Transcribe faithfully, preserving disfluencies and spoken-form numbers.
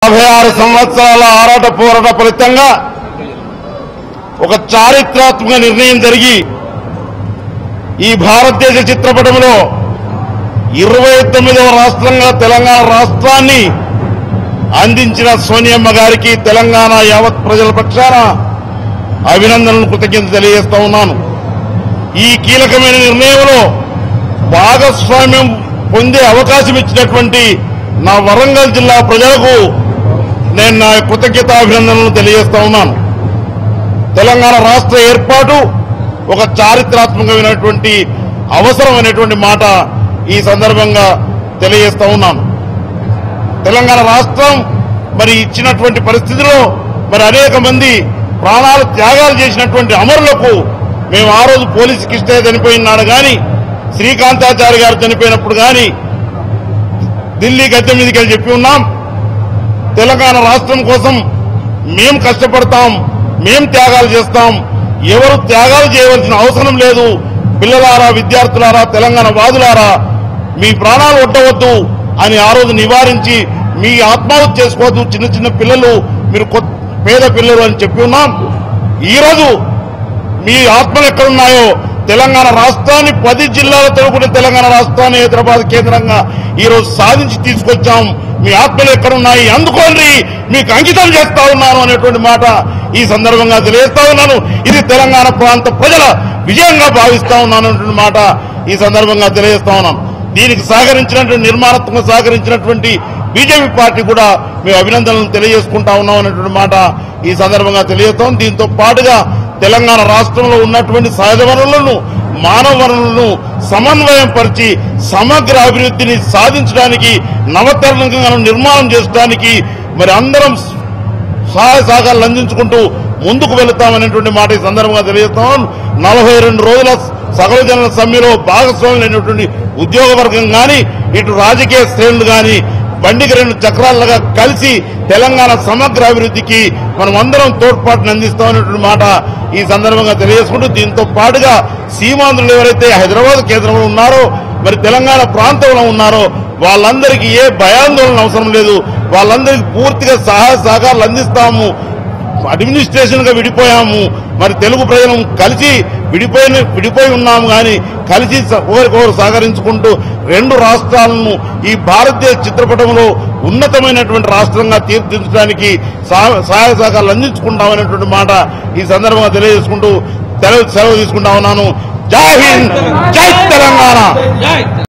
యాభై ఆరు సంవత్సరాల ఆరాట పోరాట ఫలితంగా ఒక చారిత్రాత్మక నిర్ణయం జరిగి ఈ భారతదేశ చిత్రపటంలో ఇరవై తొమ్మిదవ రాష్ట్రంగా తెలంగాణ రాష్ట్రాన్ని అందించిన సోనియమ్మ గారికి తెలంగాణ యావత్ ప్రజల పక్షాన అభినందనలు కృతజ్ఞత తెలియజేస్తా ఉన్నాను. ఈ కీలకమైన నిర్ణయంలో భాగస్వామ్యం పొందే అవకాశం ఇచ్చినటువంటి నా వరంగల్ జిల్లా ప్రజలకు నేను నా కృతజ్ఞత అభినందనలు తెలియజేస్తా ఉన్నాను. తెలంగాణ రాష్ట్ర ఏర్పాటు ఒక చారిత్రాత్మకమైనటువంటి అవసరమైనటువంటి మాట ఈ సందర్భంగా తెలియజేస్తా ఉన్నాను. తెలంగాణ రాష్ట్రం మరి ఇచ్చినటువంటి పరిస్థితిలో మరి అనేక మంది ప్రాణాలు త్యాగాలు చేసినటువంటి అమరులకు మేము ఆ రోజు పోలీసు కిష్టే చనిపోయినాడు కానీ, శ్రీకాంతాచారి గారు చనిపోయినప్పుడు కానీ ఢిల్లీ గద్దె మీదకి వెళ్ళి చెప్పి ఉన్నాం, తెలంగాణ రాష్ట్రం కోసం మేం కష్టపడతాం, మేం త్యాగాలు చేస్తాం, ఎవరు త్యాగాలు చేయవలసిన అవసరం లేదు, పిల్లలారా విద్యార్థులారా తెలంగాణ వాదులారా మీ ప్రాణాలు ఒడ్డవద్దు అని ఆ రోజు నివారించి మీ ఆత్మహత్య చేసుకోవద్దు, చిన్న చిన్న పిల్లలు మీరు పేద పిల్లలు అని చెప్పి ఉన్నాం. ఈరోజు మీ ఆత్మలు ఎక్కడున్నాయో తెలంగాణ రాష్ట్రాన్ని పది జిల్లాలతో కూడిన తెలంగాణ రాష్ట్రాన్ని హైదరాబాద్ కేంద్రంగా ఈరోజు సాధించి తీసుకొచ్చాం. మీ ఆత్మలు ఎక్కడున్నాయి అందుకోండి, మీకు అంకితం చేస్తా ఉన్నాను అనేటువంటి మాట ఈ సందర్భంగా తెలియజేస్తా ఉన్నాను. ఇది తెలంగాణ ప్రాంత ప్రజల విజయంగా భావిస్తా ఉన్నాను అనేటువంటి మాట ఈ సందర్భంగా తెలియజేస్తా ఉన్నాను. దీనికి సహకరించినటువంటి నిర్మాణాత్మకంగా సహకరించినటువంటి బీజేపీ పార్టీ కూడా మేము అభినందనలు తెలియజేసుకుంటా ఉన్నాం అనేటువంటి మాట ఈ సందర్భంగా తెలియజేస్తాం. దీంతో పాటుగా తెలంగాణ రాష్ట్రంలో ఉన్నటువంటి సహజ వనరులను మానవ వనరులను సమన్వయం పరిచి సమగ్ర అభివృద్ధిని సాధించడానికి నవతరంగా నిర్మాణం చేయడానికి మరి అందరం సహాయ సహకారాలు అందించుకుంటూ ముందుకు వెళుతామనేటువంటి మాట ఈ సందర్భంగా తెలియజేస్తాం. నలభై రెండు రోజుల సకల జనుల సమ్మెలో భాగస్వాములైనటువంటి ఉద్యోగ వర్గం కానీ ఇటు రాజకీయ శ్రేణులు కానీ బండికి రెండు చక్రాలుగా కలిసి తెలంగాణ సమగ్ర అభివృద్ధికి మనం అందరం తోడ్పాటును అందిస్తామనేటువంటి మాట ఈ సందర్భంగా తెలియజేసుకుంటూ, దీంతో పాటుగా సీమాంధ్రులు ఎవరైతే హైదరాబాద్ కేంద్రంలో ఉన్నారో మరి తెలంగాణ ప్రాంతంలో ఉన్నారో వాళ్ళందరికీ ఏ భయాందోళన అవసరం లేదు, వాళ్ళందరికీ పూర్తిగా సహాయ సహకారాలు అందిస్తాము. అడ్మినిస్ట్రేషన్ గా విడిపోయాము, మరి తెలుగు ప్రజలను కలిసి విడిపోయి విడిపోయి ఉన్నాము కానీ కలిసి ఒకరికొకరు సహకరించుకుంటూ రెండు రాష్ట్రాలను ఈ భారతదేశ చిత్రపటంలో ఉన్నతమైనటువంటి రాష్ట్రంగా తీర్చిదిద్దడానికి సహాయ సహకారాలు అందించుకుంటామనేటువంటి మాట ఈ సందర్భంగా తెలియజేసుకుంటూ సెలవు తీసుకుంటా ఉన్నాను. జై హింద్, జై తెలంగాణ.